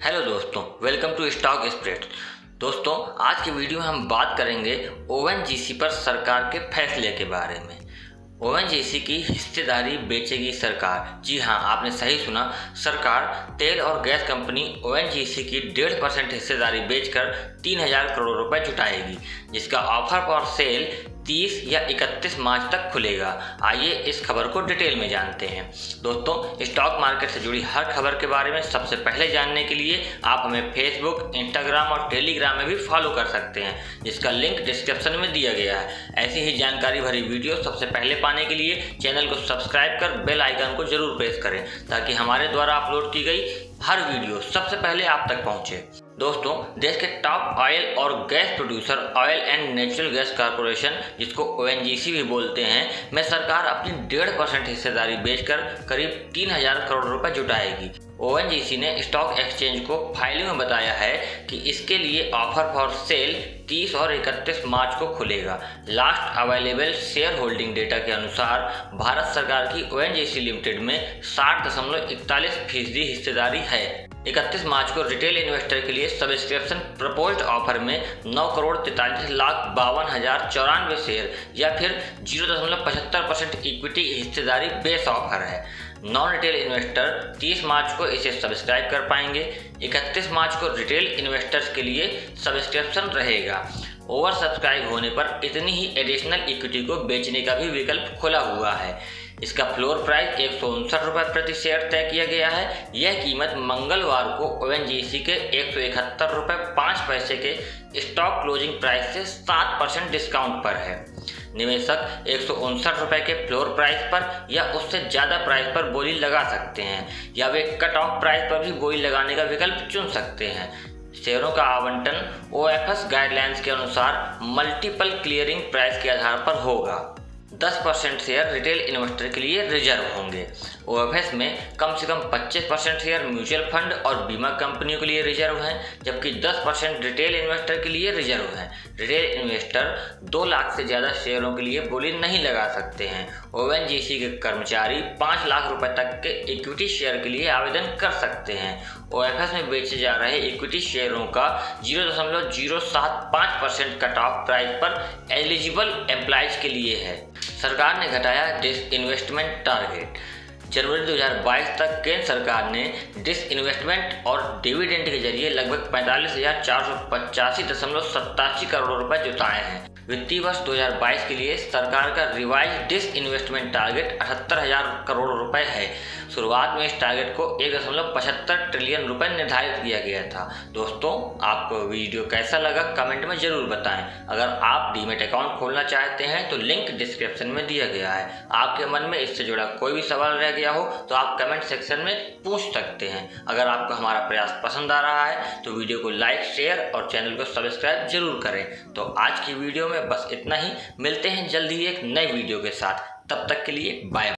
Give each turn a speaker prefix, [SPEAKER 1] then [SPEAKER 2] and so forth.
[SPEAKER 1] Hello दोस्तों, welcome to stock spread. दोस्तों, आज की वीडियो में हम बात करेंगे ओएनजीसी पर सरकार के फैसले के बारे में। ओएनजीसी की हिस्सेदारी बेचेगी सरकार। जी हाँ, आपने सही सुना। सरकार तेल और गैस कंपनी ओएनजीसी की 1.5% हिस्सेदारी बेचकर 3000 करोड़ रुपए जुटाएगी, जिसका ऑफर फॉर सेल 30 या 31 मार्च तक खुलेगा। आइए इस खबर को डिटेल में जानते हैं। दोस्तों, स्टॉक मार्केट से जुड़ी हर खबर के बारे में सबसे पहले जानने के लिए आप हमें फेसबुक, इंस्टाग्राम और टेलीग्राम में भी फॉलो कर सकते हैं, जिसका लिंक डिस्क्रिप्शन में दिया गया है। ऐसी ही जानकारी भरी वीडियो सबसे पहले पाने के लिए चैनल को सब्सक्राइब कर बेल आइकन को जरूर प्रेस करें, ताकि हमारे द्वारा अपलोड की गई हर वीडियो सबसे पहले आप तक पहुंचे। दोस्तों, देश के टॉप ऑयल और gas producer oil and natural gas corporation, जिसको ओएनजीसी भी बोलते हैं, में सरकार अपनी 1.5% हिस्सेदारी बेचकर करीब 3000 करोड़ रुपए जुटाएगी। ओएनजीसी ने स्टॉक एक्सचेंज को फाइलिंग में बताया है कि इसके लिए ऑफर फॉर सेल 30 और 31 मार्च को खुलेगा। Last available shareholding data के अनुसार भारत सरकार की ओएनजीसी लिमिटेड में 60.41% हिस्सेदारी है। 31 मार्च को रिटेल इन्वेस्टर के लिए सब्सक्रिप्शन प्रपोज्ड ऑफर में 9,43,52,094 शेयर या फिर 0.75% इक्विटी हिस्सेदारी बेस ऑफर है। नॉन रिटेल इन्वेस्टर 30 मार्च को इसे सब्सक्राइब कर पाएंगे। 31 मार्च को रिटेल इन्वेस्टर्स के लिए सब्सक्रिप्शन रहेगा। ओवर सब्सक्राइब होने पर इतनी ही एडिशनल इक्विटी को बेचने का भी विकल्प खुला हुआ है। इसका फ्लोर प्राइस 159 रुपये प्रति शेयर तय किया गया है। यह कीमत मंगलवार को ओएनजीसी के 171 रुपये 5 पैसे के स्टॉक क्लोजिंग प्राइस से 7% डिस्काउंट पर है। निवेशक 159 रुपये के फ्लोर प्राइस पर या उससे ज़्यादा प्राइस पर बोली लगा सकते हैं, या वे कट ऑफ प्राइस पर भी बोली लगाने का विकल्प चुन सकते हैं। शेयरों का आवंटन ओएफएस गाइडलाइंस के अनुसार मल्टीपल क्लियरिंग प्राइस के आधार पर होगा। 10% शेयर रिटेल इन्वेस्टर के लिए रिजर्व होंगे। ओएफएस में कम से कम 25% शेयर म्यूचुअल फंड और बीमा कंपनियों के लिए रिजर्व हैं, जबकि 10% रिटेल इन्वेस्टर के लिए रिजर्व हैं। रिटेल इन्वेस्टर 2 लाख से ज़्यादा शेयरों के लिए बोली नहीं लगा सकते हैं। ओएनजीसी के कर्मचारी 5 लाख रुपए तक के इक्विटी शेयर के लिए आवेदन कर सकते हैं। ओएफएस में बेचे जा रहे इक्विटी शेयरों का 0.075% कट ऑफ प्राइस पर एलिजिबल एम्प्लॉइज के लिए है। सरकार ने घटाया डिसइन्वेस्टमेंट टारगेट। जनवरी 2022 तक केंद्र सरकार ने डिसइन्वेस्टमेंट और डिविडेंड के जरिए लगभग 45,485.87 करोड़ रुपए जुटाए हैं। वित्तीय वर्ष 2022 के लिए सरकार का रिवाइज डिसइन्वेस्टमेंट टारगेट 78,000 करोड़ रुपए है। शुरुआत में इस टारगेट को 1.75 ट्रिलियन रुपए निर्धारित किया गया था। दोस्तों, आपको वीडियो कैसा लगा कमेंट में जरूर बताएं। अगर आप डीमैट अकाउंट खोलना चाहते हैं तो लिंक डिस्क्रिप्शन में दिया गया है। आपके मन में इससे जुड़ा कोई भी सवाल रह गया हो तो आप कमेंट सेक्शन में पूछ सकते हैं। अगर आपको हमारा प्रयास पसंद आ रहा है तो वीडियो को लाइक, शेयर और चैनल को सब्सक्राइब जरूर करें। तो आज की वीडियो में बस इतना ही। मिलते हैं जल्दी ही एक नई वीडियो के साथ। तब तक के लिए बाय।